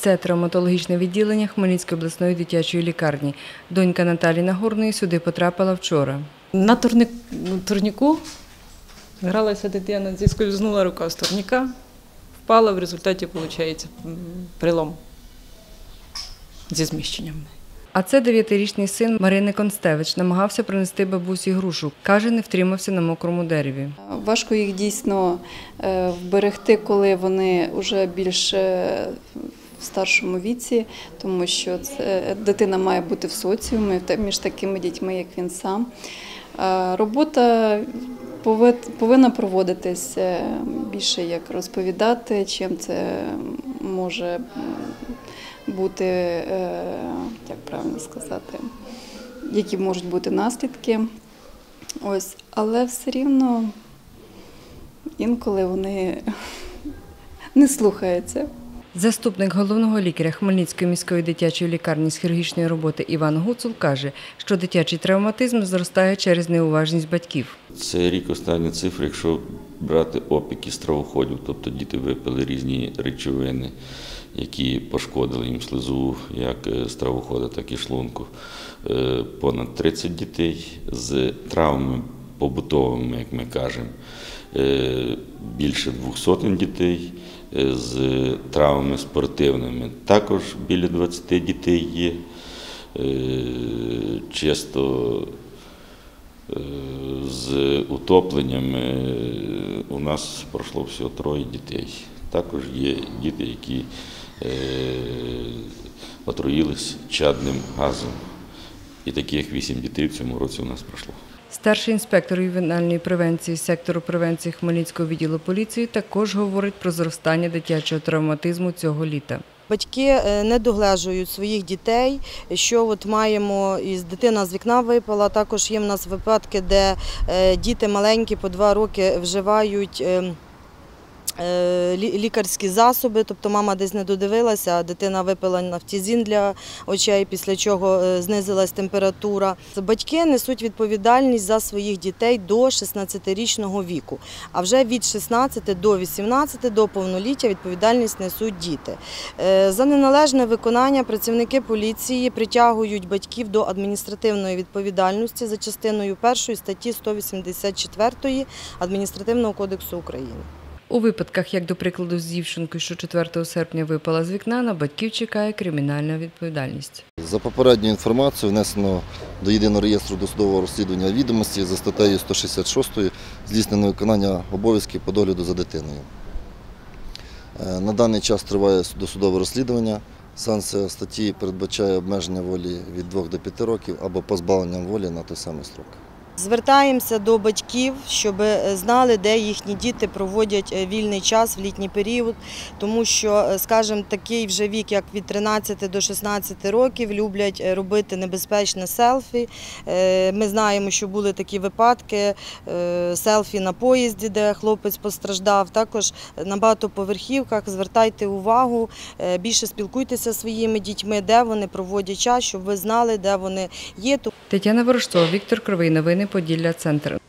Це травматологічне відділення Хмельницької обласної дитячої лікарні. Донька Наталі Нагорної сюди потрапила вчора. На турніку гралася дитина, зіскользнула рука з турніка, впала, в результаті, виходить, перелом зі зміщенням. А це 9-річний син Марини Констевич. Намагався принести бабусі грушу. Каже, не втримався на мокрому дереві. Важко їх дійсно вберегти, коли вони вже більш в старшому віці, тому що дитина має бути в соціумі між такими дітьми, як він сам. Робота повинна проводитись більше як розповідати, чим це може бути, як правильно сказати, які можуть бути наслідки. Ось, але все рівно інколи вони не слухаються. Заступник головного лікаря Хмельницької міської дитячої лікарні з хірургічної роботи Іван Гуцул каже, що дитячий травматизм зростає через неуважність батьків. Це рік останні цифри, якщо брати опіки стравоходів, тобто діти випили різні речовини, які пошкодили їм слизу, як стравохода, так і шлунку. Понад 30 дітей з травмами побутовими, як ми кажемо, більше 200 дітей з травмами спортивними. Також біля 20 дітей є. Чисто з утопленнями у нас пройшло всього 3 дітей. Також є діти, які отруїлись чадним газом. І таких 8 дітей в цьому році у нас пройшло. Старший інспектор ювенальної превенції сектору превенції Хмельницького відділу поліції також говорить про зростання дитячого травматизму цього літа. Батьки не доглежують своїх дітей, що от маємо, дитина з вікна випала, також є в нас випадки, де діти маленькі по 2 роки вживають лікарські засоби, тобто мама десь не додивилася, а дитина випила нафтізин для очей, після чого знизилась температура. Батьки несуть відповідальність за своїх дітей до 16-річного віку, а вже від 16 до 18 до повноліття відповідальність несуть діти. За неналежне виконання працівники поліції притягують батьків до адміністративної відповідальності за частиною 1 статті 184 Адміністративного кодексу України. У випадках, як до прикладу з дівчинкою, що 4 серпня випала з вікна, на батьків чекає кримінальна відповідальність. За попередньою інформацією внесено до Єдиного реєстру досудового розслідування відомості за статтею 166 здійснено виконання обов'язків по догляду за дитиною. На даний час триває досудове розслідування. Санкція статті передбачає обмеження волі від 2 до 5 років або позбавлення волі на той самий строк. Звертаємося до батьків, щоб знали, де їхні діти проводять вільний час в літній період, тому що, скажімо, такий вже вік, як від 13 до 16 років, люблять робити небезпечне селфі. Ми знаємо, що були такі випадки, селфі на поїзді, де хлопець постраждав. Також на багатоповерхівках звертайте увагу, більше спілкуйтеся зі своїми дітьми, де вони проводять час, щоб ви знали, де вони є. Тетяна Ворожцова, Віктор Кривий. Новини Поділля Центр.